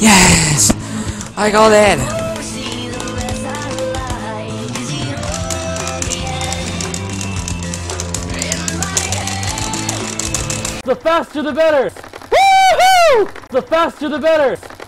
Yes! I got it! The faster the better! Woohoo! The faster the better!